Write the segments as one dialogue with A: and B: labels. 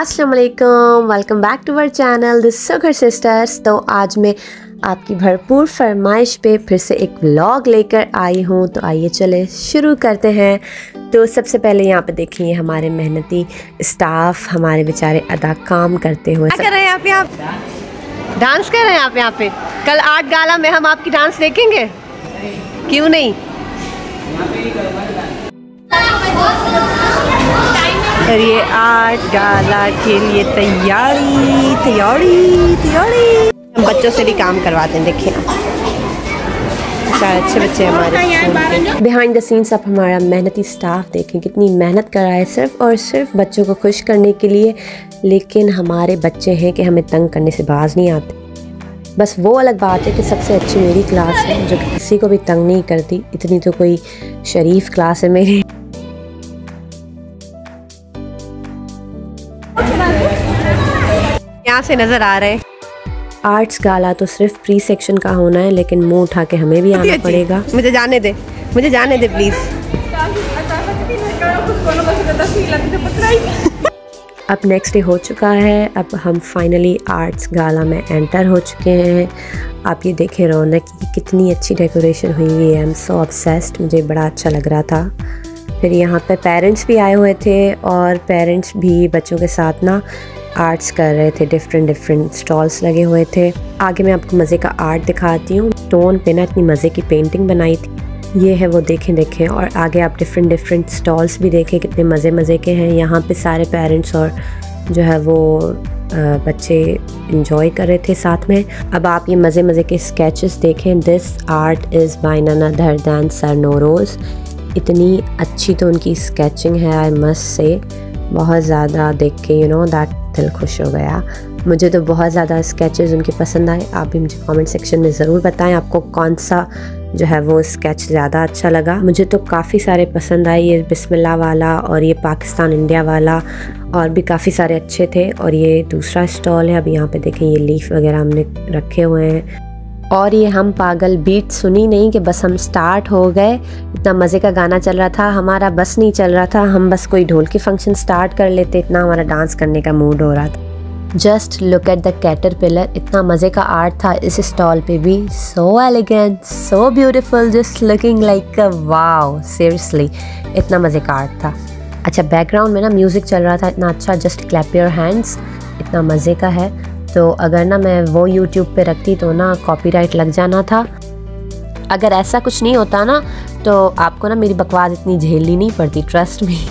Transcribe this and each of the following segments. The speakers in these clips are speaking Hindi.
A: अस्सलाम वालेकुम, welcome back to our channel this sugar sisters. तो आज मैं आपकी भरपूर फरमाइश पे फिर से एक व्लॉग लेकर आई हूँ। तो आइए चले शुरू करते हैं। तो सबसे पहले यहाँ पे देखिए हमारे मेहनती स्टाफ, हमारे बेचारे अदा काम करते हुए।
B: क्या कर रहे हैं आप यहाँ? डांस कर रहे हैं आप यहाँ पे? कल आर्ट गाला में हम आपकी डांस देखेंगे, क्यों नहीं? और ये आर्ट गाला के लिए तैयारी। हम बच्चों से भी काम करवाते हैं, देखिए अच्छे बच्चे हमारे।
A: बिहाइंड द सीन्स आप हमारा मेहनती स्टाफ देखें कितनी मेहनत कर रहा है सिर्फ और सिर्फ बच्चों को खुश करने के लिए। लेकिन हमारे बच्चे हैं कि हमें तंग करने से बाज नहीं आते। बस वो अलग बात है कि सबसे अच्छी मेरी क्लास है जो किसी को भी तंग नहीं करती। इतनी तो कोई शरीफ क्लास है मेरी।
B: यहाँ से नजर आ रहे हैं।
A: आर्ट्स गाला तो सिर्फ प्री सेक्शन का होना है, लेकिन मुंह उठा के हमें भी आना पड़ेगा।
B: मुझे जाने दे प्लीज।
A: अब नेक्स्ट डे हो चुका है। अब हम फाइनली आर्ट्स गाला में एंटर हो चुके हैं। आप ये देखें रौनक की कितनी अच्छी डेकोरेशन हुई हुई है। आई एम सो ऑब्सेस्ड, मुझे बड़ा अच्छा लग रहा था। फिर यहाँ पे पेरेंट्स भी आए हुए थे और पेरेंट्स भी बच्चों के साथ ना आर्ट्स कर रहे थे। डिफरेंट स्टॉल्स लगे हुए थे। आगे मैं आपको मज़े का आर्ट दिखाती हूँ। स्टोन पे ना इतनी मज़े की पेंटिंग बनाई थी, ये है वो, देखें। और आगे आप डिफरेंट स्टॉल्स भी देखें कितने मज़े के हैं। यहाँ पे सारे पेरेंट्स और जो है वो बच्चे इंजॉय कर रहे थे साथ में। अब आप ये मज़े के स्केचेस देखें। This art is by none other than sir Nauroz. इतनी अच्छी तो उनकी स्केचिंग है, आई मस्ट से। बहुत ज़्यादा देख के यू नो दैट दिल खुश हो गया। मुझे तो बहुत ज़्यादा स्केचेस उनके पसंद आए। आप भी मुझे कमेंट सेक्शन में ज़रूर बताएं आपको कौन सा जो है वो स्केच ज़्यादा अच्छा लगा। मुझे तो काफ़ी सारे पसंद आए, ये बिस्मिल्लाह वाला और ये पाकिस्तान इंडिया वाला, और भी काफ़ी सारे अच्छे थे। और ये दूसरा स्टॉल है। अब यहाँ पे देखें ये लीफ वगैरह हमने रखे हुए हैं। और ये हम पागल बीट सुनी नहीं कि बस हम स्टार्ट हो गए। इतना मज़े का गाना चल रहा था, हमारा बस नहीं चल रहा था। हम बस कोई ढोल की फंक्शन स्टार्ट कर लेते, इतना हमारा डांस करने का मूड हो रहा था। Just look at the caterpillar. इतना मज़े का आर्ट था इस स्टॉल पे भी। So elegant, so beautiful, just looking like a wow. Seriously इतना मज़े का आर्ट था। अच्छा, बैकग्राउंड में ना म्यूज़िक चल रहा था इतना अच्छा, जस्ट क्लैप योर हैंड्स। इतना मज़े का है। तो अगर ना मैं वो YouTube पे रखती तो ना कॉपीराइट लग जाना था। अगर ऐसा कुछ नहीं होता ना तो आपको ना मेरी बकवास इतनी झेलनी नहीं पड़ती, ट्रस्ट मी।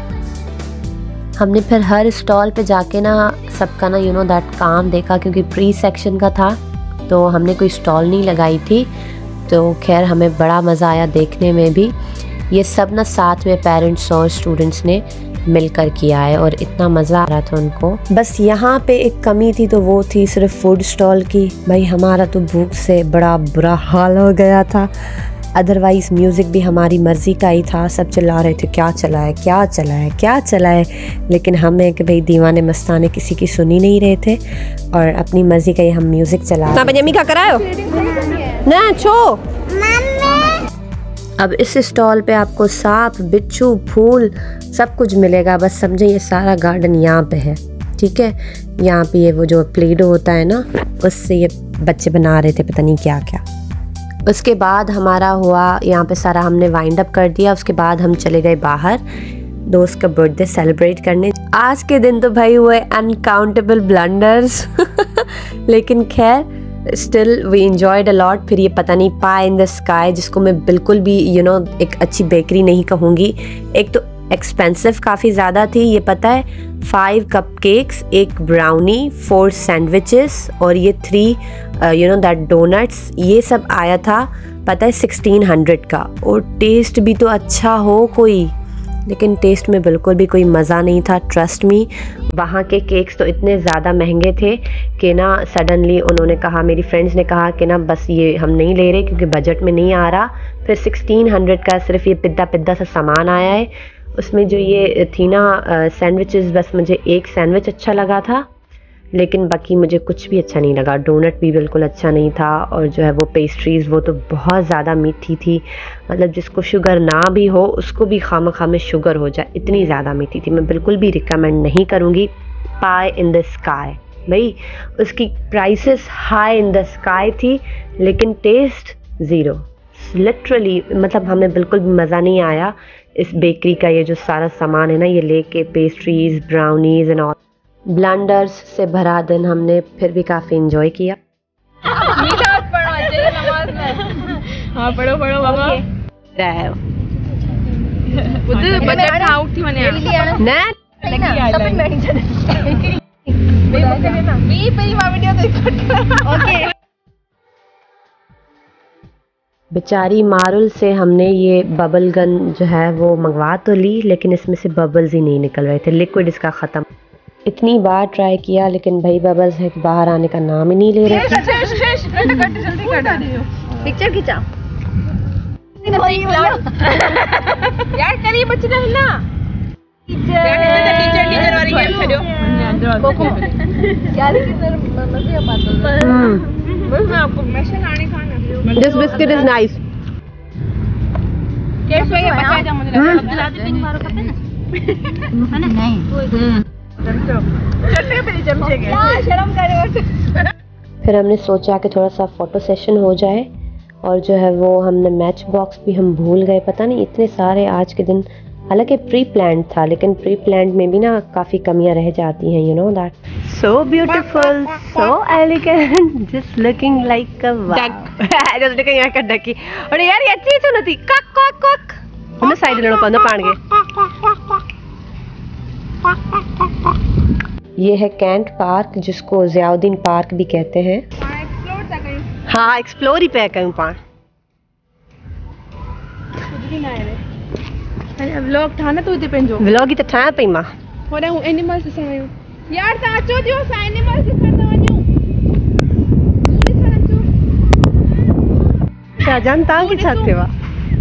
A: हमने फिर हर स्टॉल पे जाके ना सबका ना यू नो दैट काम देखा, क्योंकि प्री सेक्शन का था तो हमने कोई स्टॉल नहीं लगाई थी। तो खैर हमें बड़ा मज़ा आया देखने में भी। ये सब ना साथ में पेरेंट्स और स्टूडेंट्स ने मिलकर किया है और इतना मज़ा आ रहा था उनको। बस यहाँ पे एक कमी थी तो वो थी सिर्फ फूड स्टॉल की। भाई हमारा तो भूख से बड़ा बुरा हाल हो गया था। अदरवाइज़ म्यूज़िक भी हमारी मर्ज़ी का ही था। सब चिल्ला रहे थे क्या चला है। लेकिन हमें कि भाई दीवाने मस्ताने किसी की सुनी नहीं रहे थे और अपनी मर्ज़ी का ही हम म्यूज़िक चला ना छो। अब इस स्टॉल पे आपको सांप, बिच्छू, फूल सब कुछ मिलेगा। बस समझे ये सारा गार्डन यहाँ पे है, ठीक है। यहाँ पे ये वो जो प्लेडो होता है ना, उससे ये बच्चे बना रहे थे पता नहीं क्या क्या। उसके बाद हमारा हुआ यहाँ पे सारा हमने वाइंड अप कर दिया। उसके बाद हम चले गए बाहर दोस्त का बर्थडे सेलिब्रेट करने। आज के दिन तो भाई हुए अनकाउंटेबल ब्लंडर्स लेकिन खैर still we enjoyed a lot. फिर ये पता नहीं पाई इन द स्काई, जिसको मैं बिल्कुल भी यू नो एक अच्छी बेकरी नहीं कहूँगी। एक तो एक्सपेंसिव काफ़ी ज़्यादा थी, ये पता है। 5 कपकेक्स, 1 ब्राउनी, 4 सैंडविचेस और ये 3 यू नो दैट डोनट्स, ये सब आया था पता है 1600 का। और टेस्ट भी तो अच्छा हो कोई, लेकिन टेस्ट में बिल्कुल भी कोई मज़ा नहीं था, ट्रस्ट मी। वहाँ के केक्स तो इतने ज़्यादा महंगे थे कि ना सडनली उन्होंने कहा, मेरी फ्रेंड्स ने कहा कि ना बस ये हम नहीं ले रहे क्योंकि बजट में नहीं आ रहा। फिर 1600 का सिर्फ ये पिद्दा सा सामान आया है। उसमें जो ये थी ना सैंडविचेस, बस मुझे एक सैंडविच अच्छा लगा था, लेकिन बाकी मुझे कुछ भी अच्छा नहीं लगा। डोनट भी बिल्कुल अच्छा नहीं था और जो है वो पेस्ट्रीज़ वो तो बहुत ज़्यादा मीठी थी। मतलब जिसको शुगर ना भी हो उसको भी खामा में शुगर हो जाए, इतनी ज़्यादा मीठी थी। मैं बिल्कुल भी रिकमेंड नहीं करूँगी। Pie in the sky. भाई उसकी prices high in the sky थी लेकिन टेस्ट ज़ीरो, लिटरली। मतलब हमें बिल्कुल भी मज़ा नहीं आया इस बेकरी का। ये जो सारा सामान है ना, ये लेके pastries, brownies and all, blunders से भरा दिन हमने फिर भी काफ़ी इंजॉय किया।
B: हाँ पढ़ो बाबा। बजट आउट थी मैंने ना
A: बेचारी मारुल से हमने ये बबल गन जो है वो मंगवा तो ली, लेकिन इसमें से बबल्स ही नहीं निकल रहे थे, लिक्विड इसका ख़त्म। इतनी बार ट्राई किया लेकिन भाई बबल्स है कि बाहर आने का नाम ही नहीं ले रहे थे।
B: पिक्चर खींचा यार, करिए बच्चे ना हिलना। टीचर वाली गेम खेलो। क्या मजे बस मैं आपको मैशन आने खाना।
A: This biscuit is nice.
B: कैसे है बच्चा जा मुझे लगा पिन मारो खाते ना है ना। नहीं चटनी पे चमचे के शर्म करे।
A: फिर हमने सोचा कि थोड़ा सा फोटो सेशन हो जाए, और जो है वो हमने मैच बॉक्स भी हम भूल गए। पता नहीं इतने सारे आज के दिन, हालांकि प्री प्लान्ड था लेकिन प्री प्लान्ड में भी ना काफ़ी कमियां रह जाती हैं, you know that. So beautiful, so elegant, just looking like a duck, just looking like a ducky. और यार ये अच्छी सुनो थी कक कक कक, हमने साइड लेनो पंदो पाण गए। ये है कैंट पार्क, जिसको ज़ियाउद्दीन पार्क भी कहते हैं। हाँ एक्सप्लोर ही पे करूँ पाण।
B: व्लॉग था ना तो इते पंजो
A: व्लॉग ही तो ठाया पई मां।
B: होरे हूं एनिमल्स ॾिसण यार ता अचो दियो सा एनिमल्स ॾिसण त वञो।
A: शाहजान तव्हां की छा थियो आहे?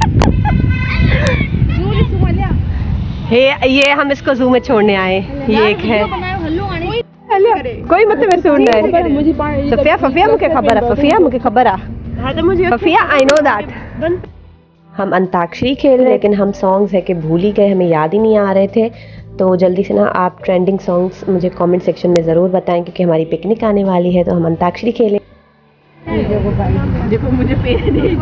A: ये हम इसको जू में छोड़ने आए। ये एक है, कोई मतलब में सुन रहा है। सफिया फफिया मुझे खबर है, फफिया मुझे खबर है, फफिया आई नो दैट। हम अंताक्षरी खेल रहे, लेकिन हम सॉन्ग्स है कि भूल ही गए, हमें याद ही नहीं आ रहे थे। तो जल्दी से ना आप ट्रेंडिंग सॉन्ग्स मुझे कमेंट सेक्शन में ज़रूर बताएं, क्योंकि हमारी पिकनिक आने वाली है, तो हम अंताक्षरी खेलें।
B: देखो मुझे पेड़ नहीं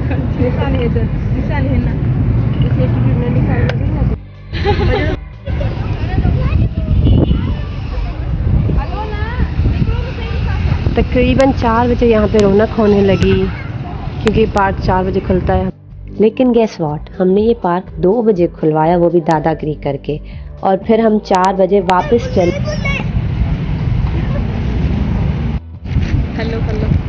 A: तकरीबन 4 बजे यहाँ पे रौनक होने लगी, क्योंकि पार्क 4 बजे खुलता है। लेकिन गैस व्हाट, हमने ये पार्क 2 बजे खुलवाया, वो भी दादागिरी करके, और फिर हम 4 बजे वापस चल।
B: हेलो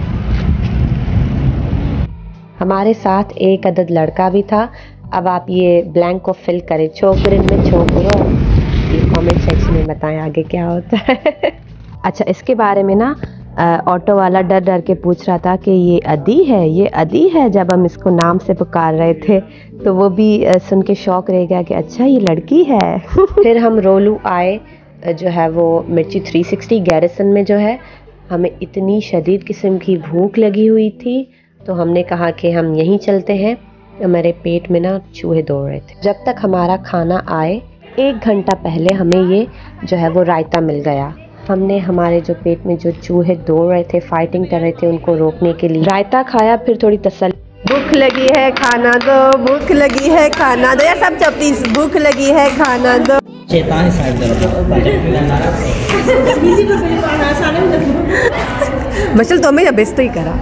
A: हमारे साथ एक अदद लड़का भी था। अब आप ये ब्लैंक को फिल करें, छोकरिन में छोकरो, ये कमेंट सेक्शन में बताएं आगे क्या होता है। अच्छा, इसके बारे में ना ऑटो वाला डर डर के पूछ रहा था कि ये अदी है, ये अदी है। जब हम इसको नाम से पुकार रहे थे तो वो भी सुन के शौक रह गया कि अच्छा ये लड़की है। फिर हम रोलू आए, जो है वो मिर्ची 360 गैरिसन में जो है। हमें इतनी शदीद किस्म की भूख लगी हुई थी, तो हमने कहा कि हम यहीं चलते हैं। हमारे पेट में ना चूहे दौड़ रहे थे। जब तक हमारा खाना आए 1 घंटा पहले हमें ये जो है वो रायता मिल गया। हमने हमारे जो पेट में जो चूहे दौड़ रहे थे, फाइटिंग कर रहे थे, उनको रोकने के लिए रायता खाया। फिर थोड़ी तसल्ली, भूख लगी है खाना दो, भूख लगी है खाना दो, यार सब प्लीज, भूख लगी है खाना दो। मचल तो मैं बेस्ट ही करा।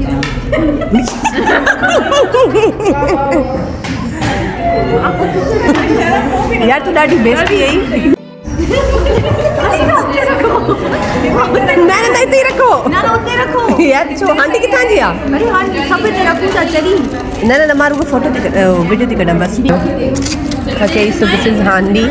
A: यार तू डाडी बेस्ट ही है। नहीं ते रखो ना उते रखो यार, छो आंटी किथा जी आ? अरे आंटी सब ते रखो ता चली ना मारू को फोटो वीडियो थी कड़ा बस। ओके, सो दिस इज हांडी।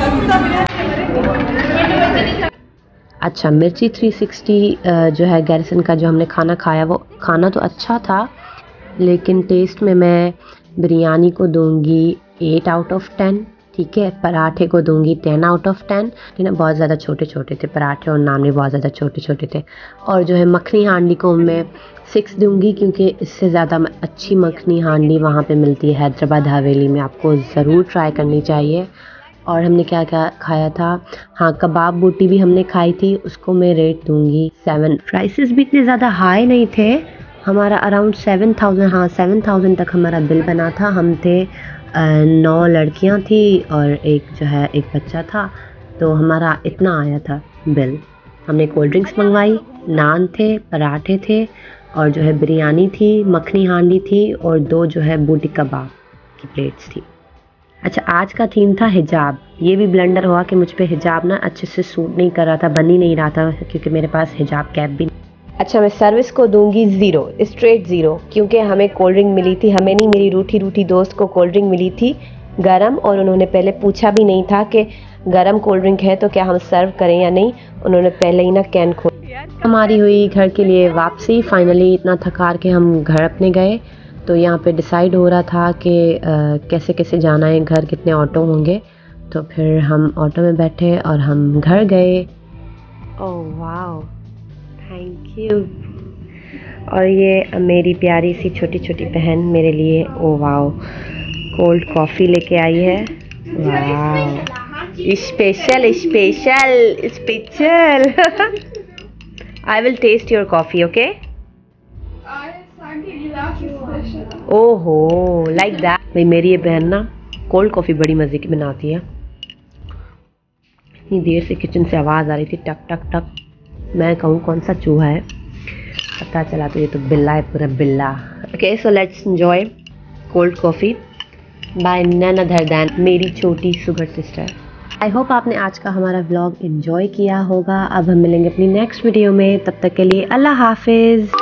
A: अच्छा, मिर्ची 360 जो है गैरिसन का जो हमने खाना खाया, वो खाना तो अच्छा था, लेकिन टेस्ट में मैं बिरयानी को दूंगी 8 आउट ऑफ 10। ठीक है, पराठे को दूंगी 10 आउट ऑफ 10। लेकिन बहुत ज़्यादा छोटे छोटे थे पराठे, और नान भी बहुत ज़्यादा छोटे छोटे थे। और जो है मखनी हांडी को मैं 6 दूंगी, क्योंकि इससे ज़्यादा अच्छी मखनी हांडी वहाँ पे मिलती है हैदराबाद हवेली में, आपको ज़रूर ट्राई करनी चाहिए। और हमने क्या क्या खाया था, हाँ कबाब बोटी भी हमने खाई थी, उसको मैं रेट दूंगी 7। प्राइसेस भी इतने ज़्यादा हाई नहीं थे, हमारा अराउंड 7000, हाँ 7000 तक हमारा बिल बना था। हम थे 9 लड़कियां थी और एक जो है एक बच्चा था, तो हमारा इतना आया था बिल। हमने कोल्ड ड्रिंक्स मंगवाई, नान थे, पराठे थे और जो है बिरयानी थी, मखनी हांडी थी और 2 जो है बोटी कबाब की प्लेट्स थी। अच्छा, आज का थीम था हिजाब। ये भी ब्लंडर हुआ कि मुझ पे हिजाब ना अच्छे से सूट नहीं कर रहा था, बन ही नहीं रहा था क्योंकि मेरे पास हिजाब कैप भी नहीं। अच्छा, मैं सर्विस को दूंगी 0, स्ट्रेट 0, क्योंकि हमें कोल्ड ड्रिंक मिली थी, हमें नहीं, मेरी रूठी रूठी दोस्त को कोल्ड ड्रिंक मिली थी गरम, और उन्होंने पहले पूछा भी नहीं था कि गरम कोल्ड ड्रिंक है तो क्या हम सर्व करें या नहीं, उन्होंने पहले ही ना कैन खोल। हमारी हुई घर के लिए वापसी। फाइनली इतना थकार के हम घर अपने गए, तो यहाँ पे डिसाइड हो रहा था कि कैसे कैसे जाना है घर, कितने ऑटो होंगे, तो फिर हम ऑटो में बैठे और हम घर गए। Oh wow, thank you. और ये मेरी प्यारी सी छोटी छोटी बहन मेरे लिए, ओह वाओ, कोल्ड कॉफ़ी लेके आई है। Wow, special special special. I will taste your coffee, okay? ओहो, लाइक दैट। भाई मेरी ये बहन ना कोल्ड कॉफ़ी बड़ी मज़े की बनाती है। इतनी देर से किचन से आवाज़ आ रही थी, टक टक टक। मैं कहूँ कौन सा चूहा है, पता चला तो ये तो बिल्ला है, पूरा बिल्ला। Okay, so let's enjoy cold coffee by none other than मेरी छोटी सुगर सिस्टर। आई होप आपने आज का हमारा व्लॉग एंजॉय किया होगा। अब हम मिलेंगे अपनी नेक्स्ट वीडियो में, तब तक के लिए अल्लाह हाफिज़।